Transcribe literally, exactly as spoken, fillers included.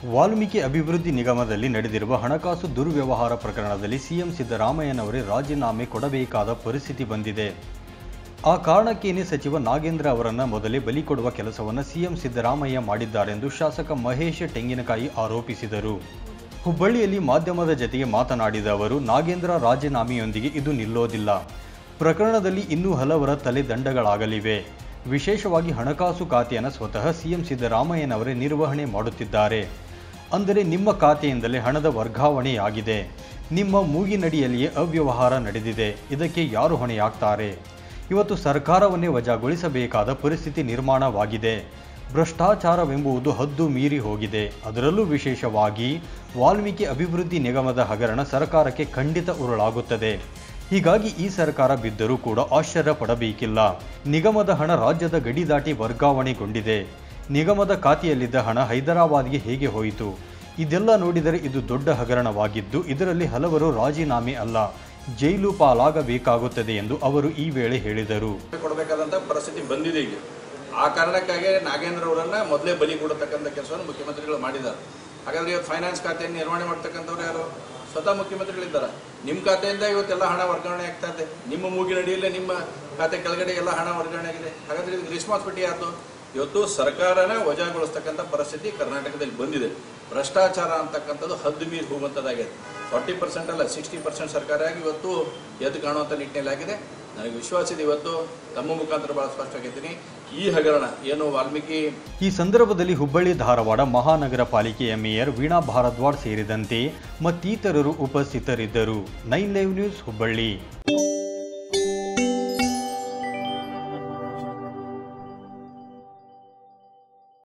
ವಾಲ್ಮೀಕಿ ಅಭಿವೃದ್ಧಿ ನಿಗಮದಲ್ಲಿ ನಡೆದಿರುವ ಹಣಕಾಸು ದುರ್ವ್ಯವಹಾರ ಪ್ರಕರಣದಲ್ಲಿ ಸಿಎಂ ಸಿದ್ದರಾಮಯ್ಯನವರೇ ರಾಜೀನಾಮೆ ಕೊಡಬೇಕಾದ ಪರಿಸ್ಥಿತಿ ಬಂದಿದೆ. ಆ ಕಾರಣಕ್ಕೇನೆ ಸಚಿವ ನಾಗೇಂದ್ರ ಅವರನ್ನು ಮೊದಲೇ ಬಲಿ ಕೊಡುವ ಕೆಲಸವನ್ನು ಸಿಎಂ ಸಿದ್ದರಾಮಯ್ಯ ಮಾಡಿದ್ದಾರೆಂದು ಶಾಸಕ ಮಹೇಶ್ ಟೆಂಗಿನಕಾಯಿ ಆರೋಪಿಸಿದರು. ಹುಬ್ಬಳ್ಳಿಯಲ್ಲಿ ಮಾಧ್ಯಮದ ಜತೆಗೆ ಮಾತನಾಡಿದ ಅವರು, ನಾಗೇಂದ್ರ ರಾಜೀನಾಮೆಯೊಂದಿಗೆ ಇದು ನಿಲ್ಲೋದಿಲ್ಲ. ಪ್ರಕರಣದಲ್ಲಿ ಇನ್ನೂ ಹಲವರ ತಲೆ ದಂಡಗಳಾಗಲಿವೆ. ವಿಶೇಷವಾಗಿ ಹಣಕಾಸು ಖಾತೆಯನ್ನು ಸ್ವತಃ ಸಿಎಂ ಸಿದ್ದರಾಮಯ್ಯನವರೇ ನಿರ್ವಹಣೆ ಮಾಡುತ್ತಿದ್ದಾರೆ. ಅಂದರೆ ನಿಮ್ಮ ಖಾತೆಯಿಂದಲೇ ಹಣದ ವರ್ಗಾವಣೆಯಾಗಿದೆ. ನಿಮ್ಮ ಮೂಗಿನಡಿಯಲ್ಲಿಯೇ ಅವ್ಯವಹಾರ ನಡೆದಿದೆ. ಇದಕ್ಕೆ ಯಾರು ಹೊಣೆಯಾಗ್ತಾರೆ? ಇವತ್ತು ಸರ್ಕಾರವನ್ನೇ ವಜಾಗೊಳಿಸಬೇಕಾದ ಪರಿಸ್ಥಿತಿ ನಿರ್ಮಾಣವಾಗಿದೆ. ಭ್ರಷ್ಟಾಚಾರವೆಂಬುದು ಹದ್ದು ಮೀರಿ ಹೋಗಿದೆ. ಅದರಲ್ಲೂ ವಿಶೇಷವಾಗಿ ವಾಲ್ಮೀಕಿ ಅಭಿವೃದ್ಧಿ ನಿಗಮದ ಹಗರಣ ಸರ್ಕಾರಕ್ಕೆ ಖಂಡಿತ ಉರುಳಾಗುತ್ತದೆ. ಹೀಗಾಗಿ ಈ ಸರ್ಕಾರ ಬಿದ್ದರೂ ಕೂಡ ಆಶ್ಚರ್ಯ ಪಡಬೇಕಿಲ್ಲ. ನಿಗಮದ ಹಣ ರಾಜ್ಯದ ಗಡಿ ದಾಟಿ ವರ್ಗಾವಣೆಗೊಂಡಿದೆ. ನಿಗಮದ ಖಾತೆಯಲ್ಲಿದ್ದ ಹಣ ಹೈದರಾಬಾದ್ಗೆ ಹೇಗೆ ಹೋಯಿತು? ಇದೆಲ್ಲ ನೋಡಿದರೆ ಇದು ದೊಡ್ಡ ಹಗರಣವಾಗಿದ್ದು, ಇದರಲ್ಲಿ ಹಲವರು ರಾಜೀನಾಮೆ ಅಲ್ಲ, ಜೈಲು ಪಾಲಾಗಬೇಕಾಗುತ್ತದೆ ಎಂದು ಅವರು ಈ ವೇಳೆ ಹೇಳಿದರು. ಕೊಡಬೇಕಾದಂತ ಪರಿಸ್ಥಿತಿ ಬಂದಿದೆ. ಈಗ ಆ ಕಾರಣಕ್ಕಾಗಿ ನಾಗೇಂದ್ರ ಅವರನ್ನ ಮೊದಲೇ ಬಲಿ ಕೊಡತಕ್ಕಂಥ ಕೆಲಸವನ್ನು ಮುಖ್ಯಮಂತ್ರಿಗಳು ಮಾಡಿದ್ದಾರೆ. ಹಾಗಾದ್ರೆ ಇವತ್ತು ಫೈನಾನ್ಸ್ ಖಾತೆಯನ್ನು ನಿರ್ವಹಣೆ ಮಾಡ್ತಕ್ಕಂಥವ್ರು ಯಾರು? ಸ್ವತಃ ಮುಖ್ಯಮಂತ್ರಿಗಳಿದ್ದಾರೆ. ನಿಮ್ಮ ಖಾತೆಯಿಂದ ಇವತ್ತೆಲ್ಲ ಹಣ ವರ್ಗಾವಣೆ ಆಗ್ತಾ ಇದೆ. ನಿಮ್ಮ ಮೂಗಿನಡಿಯಲ್ಲೇ ನಿಮ್ಮ ಖಾತೆ ಕೆಳಗಡೆ ಎಲ್ಲ ಹಣ ವರ್ಗಾವಣೆ ಆಗಿದೆ. ಹಾಗಾದ್ರೆ ಇದಕ್ಕೆ ರೆಸ್ಪಾನ್ಸಿಬಿಲಿಟಿ ಯಾವುದು? ಇವತ್ತು ಸರ್ಕಾರನೇ ವಜಾಗೊಳಿಸ್ತಕ್ಕಂಥ ಪರಿಸ್ಥಿತಿ ಕರ್ನಾಟಕದಲ್ಲಿ ಬಂದಿದೆ. ಭ್ರಷ್ಟಾಚಾರ ಅಂತಕ್ಕಂಥದ್ದು ಹದ್ದು ಮೀರಿ ಹೋಗುವಂಥದ್ದಾಗಿದೆ. ಫಾರ್ಟಿ ಪರ್ಸೆಂಟ್ ಅಲ್ಲ, ಸಿಕ್ಸ್ಟಿ ಪರ್ಸೆಂಟ್ ಸರ್ಕಾರ ಆಗಿ ಇವತ್ತು ಎದ್ದು ಕಾಣುವಂಥ ನಿಟ್ಟಿನಲ್ಲಿ ಆಗಿದೆ. ನನಗೆ ವಿಶ್ವಾಸ ಇದೆ, ಇವತ್ತು ತಮ್ಮ ಮುಖಾಂತರ ಬಹಳ ಸ್ಪಷ್ಟವಾಗಿದ್ದೀನಿ, ಈ ಹಗರಣ ಏನು ವಾಲ್ಮೀಕಿ. ಈ ಸಂದರ್ಭದಲ್ಲಿ ಹುಬ್ಬಳ್ಳಿ ಧಾರವಾಡ ಮಹಾನಗರ ಪಾಲಿಕೆಯ ಮೇಯರ್ ವೀಣಾ ಭಾರದ್ವಾಜ್ ಸೇರಿದಂತೆ ಮತ್ತಿತರರು ಉಪಸ್ಥಿತರಿದ್ದರು. Nine live news Hubballi.